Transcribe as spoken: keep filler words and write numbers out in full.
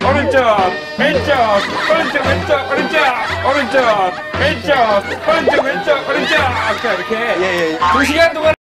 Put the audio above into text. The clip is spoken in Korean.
오른쪽, 왼쪽, 오른쪽, 왼쪽, 오른쪽, 오른쪽, 왼쪽, 오른쪽, 왼쪽, 오른쪽. 이렇게. 예, 예. 두 시간 동안